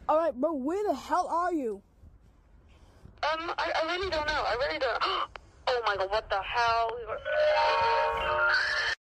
Alright, bro, where the hell are you? I really don't know. Oh my god, what the hell?